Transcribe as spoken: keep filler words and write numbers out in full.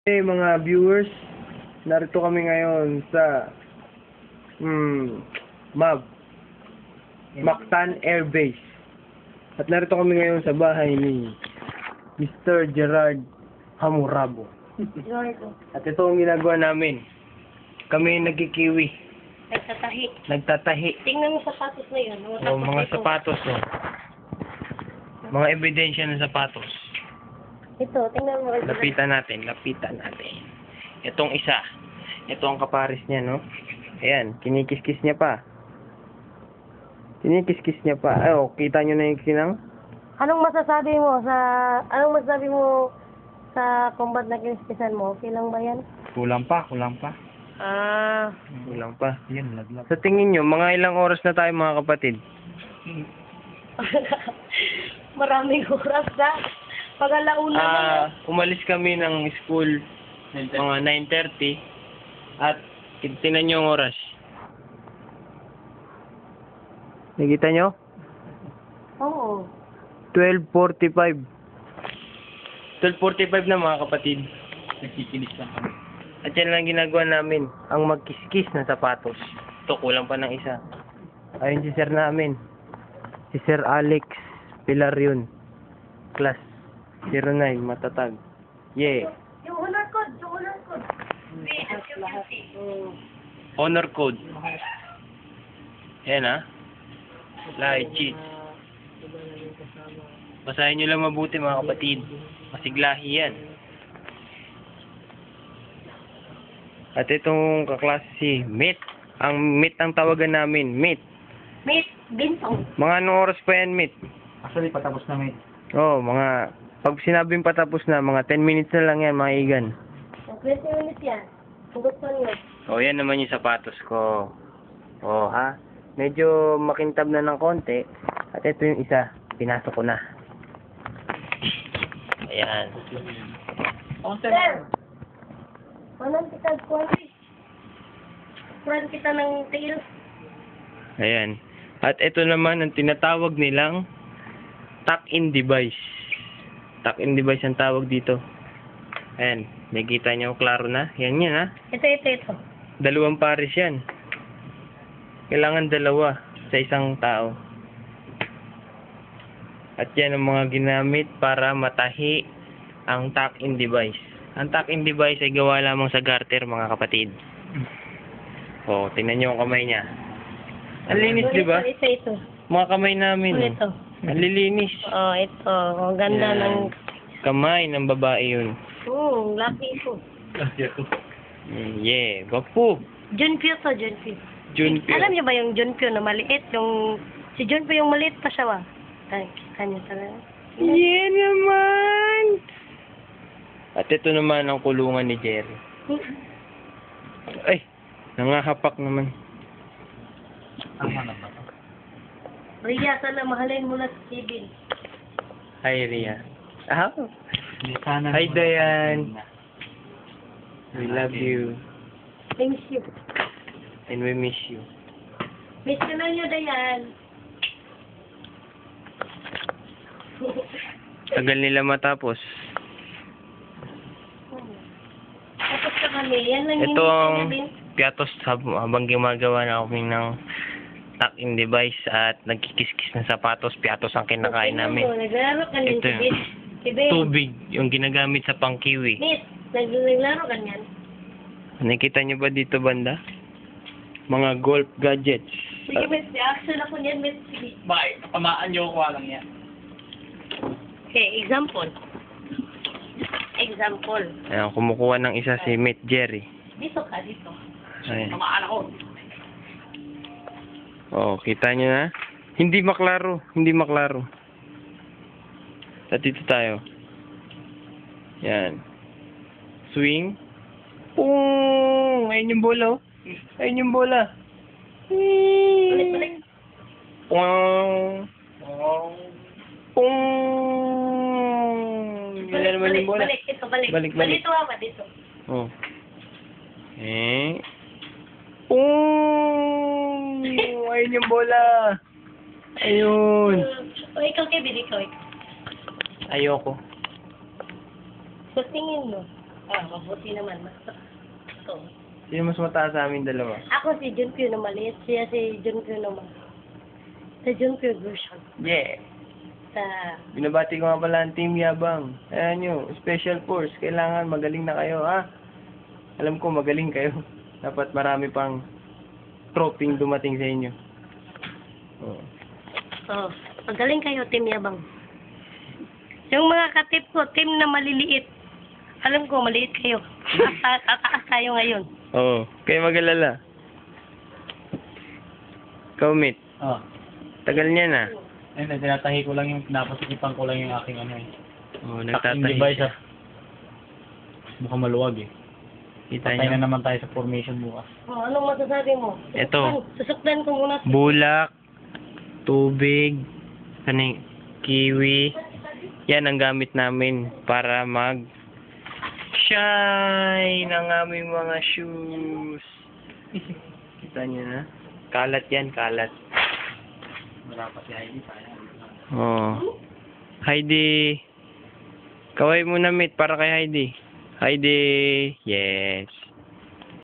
Hey mga viewers, narito kami ngayon sa hmm, M A B, Mactan Air Base. At narito kami ngayon sa bahay ni Mister Gerard Hamurabo. At ito ang ginagawa namin. Kami nagkikiwi. Nagtatahi. Nagtatahi. Tingnan mo sapatos na yun. O, mga sapatos no. Mga ebidensya ng sapatos. Ito, tingnan mo. Lapitan natin, lapitan natin. Itong isa. Ito ang kaparis niya, no? Ayan, kinikis-kis niya pa. Kinikis-kis niya pa. Ay, oh, kita nyo na yung kinang? Anong masasabi mo sa... Anong masasabi mo sa combat na kiniskisan mo? Okay lang ba yan? Kulang pa, kulang pa. Ah... Kulang pa. Yan, laglag. Sa tingin nyo, mga ilang oras na tayo mga kapatid? Maraming oras na. Pag alauna na Ah, yan. umalis kami ng school mga nine thirty at tingnan nyo ang oras. Nakita nyo? Oo. twelve forty-five. twelve forty-five na mga kapatid. Nagkikinis lang kami. At yan lang ginagawa namin, ang magkiskis ng sapatos. Ito, kulang pa ng isa. Ayun si sir namin. Si Sir Alex Pilar yun. Class zero nine, matatag. Yeah. Yung honor code, yung honor code. B S Q Q C. Honor code. Yan ha. Lie, cheat. Basahin nyo lang mabuti mga kapatid. Masiglahi yan. At itong kaklase si Meet. Ang Meet ang tawagan namin. Meet. Miss Bintong. Mga anong oras pa yan, Meet? Actually, patapos na may. Oo, oh, mga... Pag sinabing patapos na, mga ten minutes na lang yan, mga igan. twenty minutes yan. Hugot pa nyo. O, oh, yan naman yung sapatos ko. Oh, ha? Medyo makintab na ng konti. At ito yung isa. Pinasok ko na. Ayan. Sir! Walang kita quality. Friend kita ng tail. Ayan. At ito naman ang tinatawag nilang tuck-in device. Tuck-in device ang tawag dito. Ayan. Nakikita nyo, klaro na. Yan yan, ha? Ito, ito, ito. Dalawang pares yan. Kailangan dalawa sa isang tao. At yan ang mga ginamit para matahi ang tuck-in device. Ang tuck-in device ay gawa lamang sa garter, mga kapatid. O, tingnan nyo ang kamay niya. Ang linis, di ba? Ito, ito. Mga kamay namin. oh. Ito. Ang lilinis. Oh, ito. Ang ganda Yan. ng... Kamay ng babae yun. Hmm, lucky ko. Mm, yeah. Wapo. Junpyo to, Junpyo. Junpyo. Alam niyo ba yung Junpyo na maliit? Yung... Si Junpyo yung maliit pa siya, ba? Ay, kita niyo talaga. Yeah naman. At ito naman ang kulungan ni Jerry. Ay, nangahapak naman. Tama na ba? Ria, sana mahalin mo na si Kevin. Hi, Ria. Ah, Hindi, sana Hi, naman- Dayan. we love you. Thank you. And we miss you. Miss ka na niyo, Dayan. Tagal nila matapos. Tapos ka kami. Yan lang Ito hinihintay ang namin. piatos hab- habang gumagawa na kami ng tuck-in device at nagkikiskis ng sapatos. Piatos ang kinakain Tingnan namin. mo, Naglaro ka niyan, Ito si yun. Ben. Si Ben. Tubig, yung ginagamit sa pangkiwi. Miss, nag naglaro ka niyan. Nakita niyo ba dito banda? Mga golf gadgets. Sige, Miss. Action ako niyan, Miss. Sige. Bakit? Tamaan niyo ko lang yan. Okay, example. Example. Ayan, kumukuha ng isa si Mitt Jerry. Dito ka, dito. Ayan. Tamaan ako. Oh, kita niyo na? Hindi maklaro, hindi maklaro. At dito tayo. Yan. Swing. Pung! Ayun yung bola, oh. Ayun yung bola. Ulit, ulit. Pung! Pung! Yun na naman yung bola. Balik, dito, balik. Balik, balik. Dito ha, dito. Oh. Eh. Pung! Ayun yung bola. Ayun. O, ikaw, Kevin, ikaw, ikaw. Ayoko. Sa tingin mo. Ah, mabuti naman. Mas, ito. Sino mas mataas sa amin dalawa? Ako si Junkyu na maliit, siya si Junkyu naman. Sa Junkyu version. Yeah! Sa... Binabati ko nga pala ang Team Yabang. Ayan nyo, Special Force. Kailangan magaling na kayo, ha? Alam ko, magaling kayo. Dapat marami pang troping dumating sa inyo. Oh. Oh, magaling kayo, Team Yabang. Yung mga katip ko, team na maliliit. Alam ko, maliit kayo. Tata- Tataas tayo ngayon. Oo, kayo mag-alala. Ikaw, Mit. Oh. Tagal niya na. Ayun, tinatahi ko lang yung, napasikipan ko lang yung aking ano eh. Oo, Tucking nagtatahi device siya. ah. Mukhang maluwag eh. Kita Patay niyo? na naman tayo sa formation bukas. Oh, anong masasabi mo? Ito. Susukdan- Susukdan ko muna. Bulak, tubig, ano yung kiwi. Yan ang gamit namin para mag shine ang aming mga shoes. Kita niyo na? Kalat yan, kalat. Wala pa si Heidi, sayang. Oh. Heidi. Kaway muna, Mit, para kay Heidi. Heidi. Yes.